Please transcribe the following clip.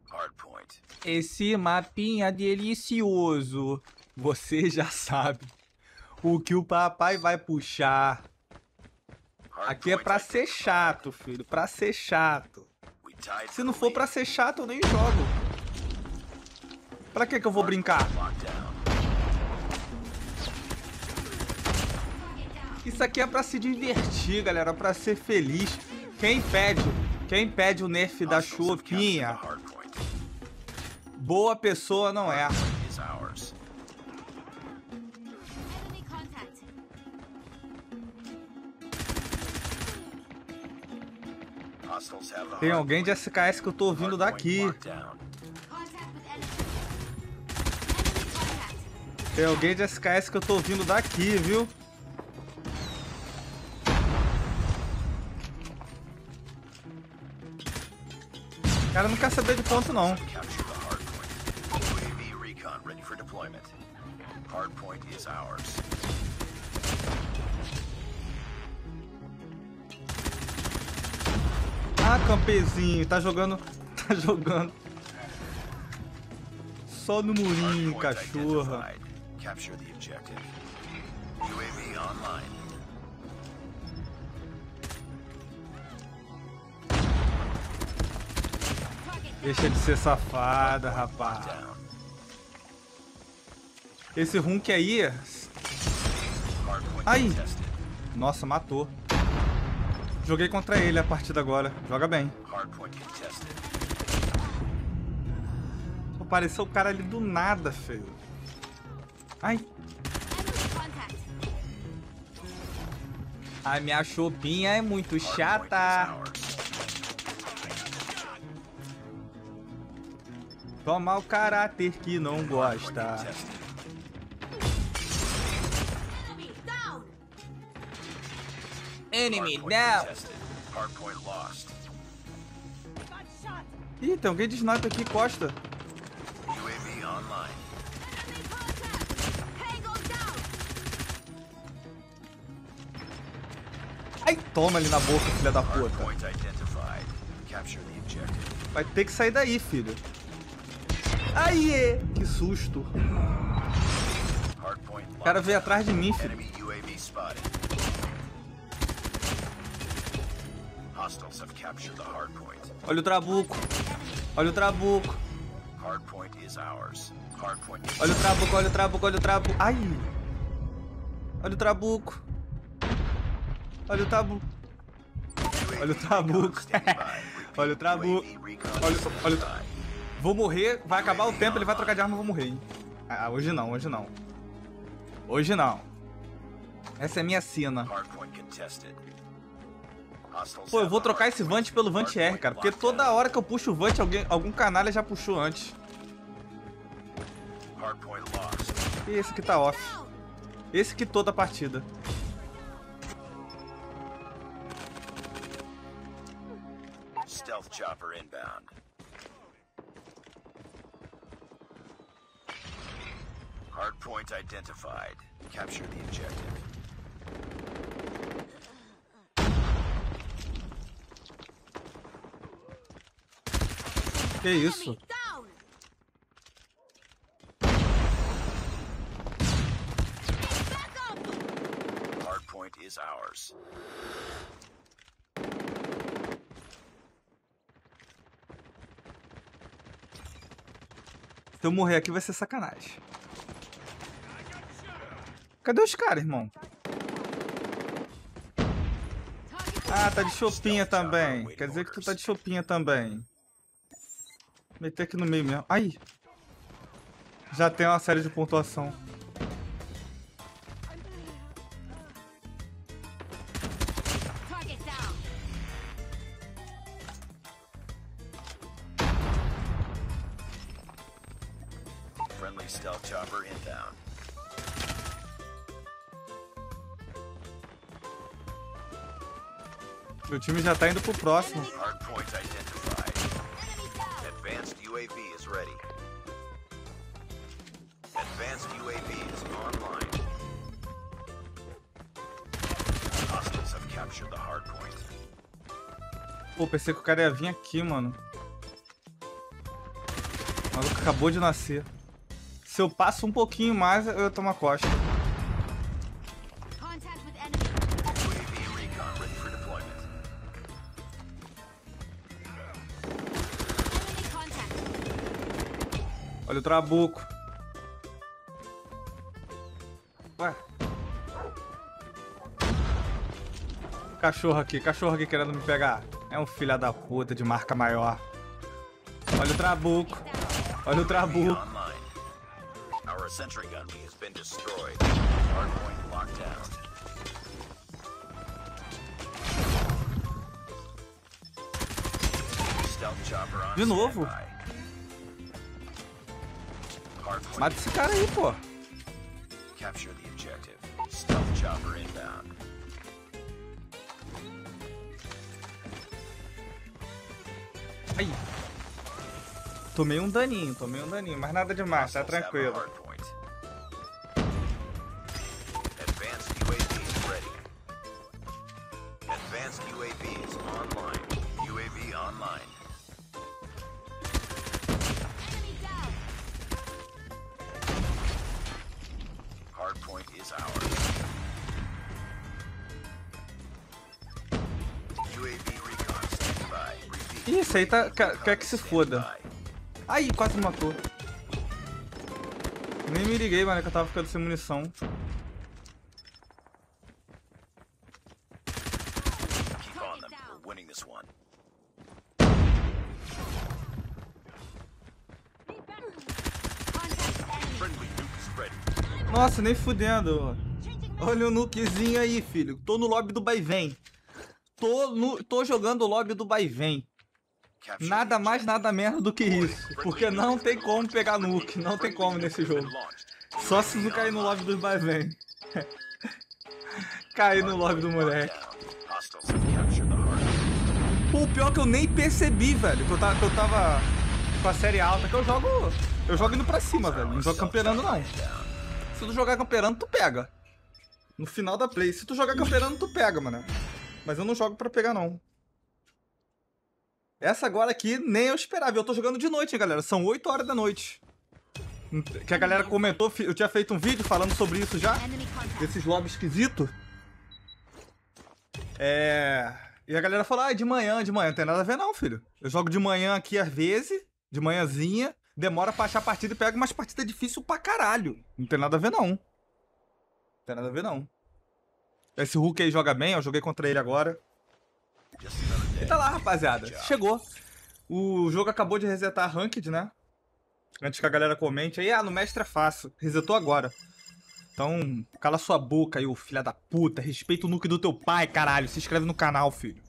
Esse mapinha delicioso. Você já sabe o que o papai vai puxar. Aqui é pra ser chato, filho. Pra ser chato. Se não for pra ser chato, eu nem jogo. Pra que eu vou brincar? Isso aqui é pra se divertir, galera. Pra ser feliz. Quem pede o nerf da Chopinha? Boa pessoa não é. Tem alguém de SKS que eu tô ouvindo daqui. Tem alguém de SKS que eu tô ouvindo daqui, viu? O cara não quer saber de ponto, não. Ah, campezinho, tá jogando. Tá jogando. Só no murinho, cachorra. Deixa de ser safada, rapaz. Esse Hunk aí... Aí! Nossa, matou. Joguei contra ele a partida agora. Joga bem. Apareceu o cara ali do nada, feio. Ai. A minha Chopinha é muito chata. Toma o caráter que não gosta. Enemy down. Ih, tem alguém de sniper aqui, Costa. Ai, toma ali na boca, filha da puta. Vai ter que sair daí, filho. Aie! Que susto. O cara veio atrás de mim, filho. Olha o trabuco. Olha o trabuco. Olha o trabuco, olha o trabuco, olha o trabuco. Ai! Olha o trabuco. Olha o trabuco. Olha o trabuco. Olha o trabuco. Olha o trabuco. Vou morrer, vai acabar o tempo, ele vai trocar de arma, eu vou morrer, hein? Ah, hoje não, hoje não. Hoje não. Essa é minha sina. Pô, eu vou trocar esse Vant pelo Vant R, cara. Porque toda hora que eu puxo o Vant, algum canalha já puxou antes. E esse aqui tá off. Esse que toda a partida. Stealth chopper inbound. Hardpoint identified. Capture the objective. Que isso? Hardpoint is ours. Se eu morrer aqui vai ser sacanagem. Cadê os caras, irmão? Ah, tá de Chopinha também. Quer dizer que tu tá de Chopinha também. Meter aqui no meio mesmo. Ai! Já tem uma série de pontuação. Friendly stealth chopper inbound. Meu time já tá indo pro próximo. Hardpoint identified. Advanced UAV is ready. Advanced UAV is online. Hostiles have captured the hardpoint. Pô, pensei que o cara ia vir aqui, mano. maluco acabou de nascer. Se eu passo um pouquinho mais, eu tomo a costa. Contact with enemy. UAV recon ready for deployment. Enemy contact. Olha o trabuco. Ué. Cachorro aqui querendo me pegar. É um filho da puta de marca maior. Olha o trabuco. Olha o trabuco. Online. Our sentry gun has been destroyed. Hardpoint locked down. Stealth chopper on De novo? standby. Hardpoint Mata esse cara aí, pô. capture the objective. Stealth chopper inbound. Ai. Tomei um daninho, mas nada demais, tá Hostiles have a tranquilo. hardpoint. Advanced UAVs ready. Advanced UAVs online. UAV online. Enemy down. Hardpoint is ours. UAV recon standby. Repeat. Ih, esse aí tá, quer que se foda. Standby. Ai, quase me matou. Nem me liguei, mano, que eu tava ficando sem munição. Keep on them. We're winning this one. Contact with enemy. Friendly nuke is ready. Nossa, nem fudendo. Changing Olha o nukezinho aí, filho. Tô no lobby do Vai-Vem. Tô jogando o lobby do Vai-Vem. Capture Nada the mais, objective. nada menos do que isso. Porque não tem como pegar nuke. Não tem como nesse jogo. Só se não cair no lobby do Vai-Vem. Cair no lobby do moleque. Hostiles have captured the hardpoint. Pô, o pior é que eu nem percebi, velho. Que eu tava com a série alta. Que eu jogo indo pra cima, velho. Não jogo camperando, não. Se tu jogar camperando, tu pega. No final da play. Se tu jogar camperando, tu pega, mano. Mas eu não jogo pra pegar, não. Essa agora aqui nem eu esperava. Eu tô jogando de noite, hein, galera. São 8 horas da noite. Que a galera comentou. Eu tinha feito um vídeo falando sobre isso já. enemy contact. Desses lobbies esquisitos. E a galera falou, de manhã. Não tem nada a ver não, filho. Eu jogo de manhã aqui às vezes. De manhãzinha. Demora pra achar a partida e pego umas partidas difíceis pra caralho. Não tem nada a ver não. Não tem nada a ver não. Esse Hulk aí joga bem, eu joguei contra ele agora. Just another day. E tá lá, rapaziada. Chegou. O jogo acabou de resetar a Ranked, né? Antes que a galera comente aí, no mestre é fácil. Resetou agora. Então, cala sua boca aí, ô filha da puta. Respeita o nuke do teu pai, caralho. Se inscreve no canal, filho.